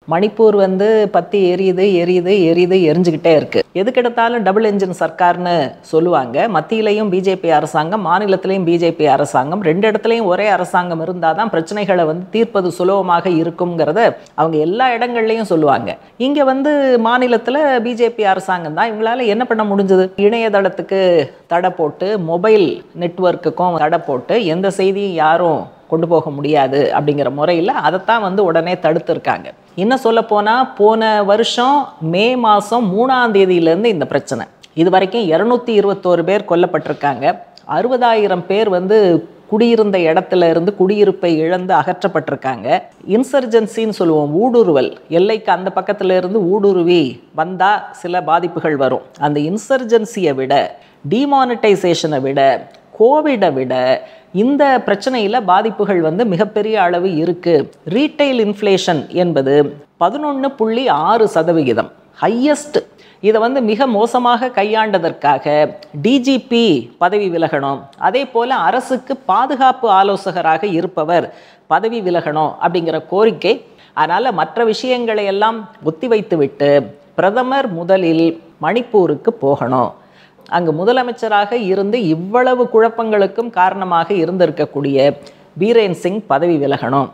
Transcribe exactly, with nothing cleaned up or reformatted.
மணிப்பூர் வந்து பத்தி எரியுது எரியுது எரியுது எரிஞ்சுக்கிட்டே இருக்கு. எதுக்கெடுத்தாலும் டபுள் என்ஜின் சர்க்கார்னு சொல்லுவாங்க. மத்தியிலையும் பிஜேபி அரசாங்கம், மாநிலத்திலையும் பிஜேபி அரசாங்கம், ரெண்டு இடத்துலையும் ஒரே அரசாங்கம் இருந்தால் தான் பிரச்சனைகளை வந்து தீர்ப்பது சுலபமாக இருக்குங்கிறத அவங்க எல்லா இடங்கள்லையும் சொல்லுவாங்க. இங்கே வந்து மாநிலத்தில் பிஜேபி அரசாங்கம் தான். இவங்களால என்ன பண்ண முடிஞ்சது? இணையதளத்துக்கு தடை போட்டு, மொபைல் நெட்வொர்க்குக்கும் தடை போட்டு, எந்த செய்தியும் யாரும் கொண்டு போக முடியாது அப்படிங்கிற முறையில் அதைத்தான் வந்து உடனே தடுத்துருக்காங்க. இன்னும் சொல்ல போனால், போன வருஷம் மே மாதம் மூணாம் தேதியிலேருந்து இந்த பிரச்சனை இது வரைக்கும் இரநூத்தி இருபத்தோரு பேர் கொல்லப்பட்டிருக்காங்க. அறுபதாயிரம் பேர் வந்து குடியிருந்த இடத்துல இருந்து குடியிருப்பை இழந்து அகற்றப்பட்டிருக்காங்க. இன்சர்ஜென்சின்னு சொல்லுவோம், ஊடுருவல், எல்லைக்கு அந்த பக்கத்துல இருந்து ஊடுருவி வந்தால் சில பாதிப்புகள் வரும். அந்த இன்சர்ஜென்சியை விட, டிமானிட்டைசேஷனை விட, கோவிடை விட இந்த பிரச்சனையில் பாதிப்புகள் வந்து மிகப்பெரிய அளவு இருக்குது. ரீட்டைல் இன்ஃப்ளேஷன் என்பது பதினொன்று புள்ளி ஆறு சதவிகிதம் ஹையஸ்ட். இதை வந்து மிக மோசமாக கையாண்டதற்காக டிஜிபி பதவி விலகணும். அதே போல் அரசுக்கு பாதுகாப்பு ஆலோசகராக இருப்பவர் பதவி விலகணும் அப்படிங்கிற கோரிக்கை. அதனால் மற்ற விஷயங்களை எல்லாம் ஒத்திவைத்துவிட்டு பிரதமர் முதலில் மணிப்பூருக்கு போகணும். அங்கு முதலமைச்சராக இருந்து இவ்வளவு குழப்பங்களுக்கும் காரணமாக இருந்திருக்கக்கூடிய பீரேன் சிங் பதவி விலகணும்.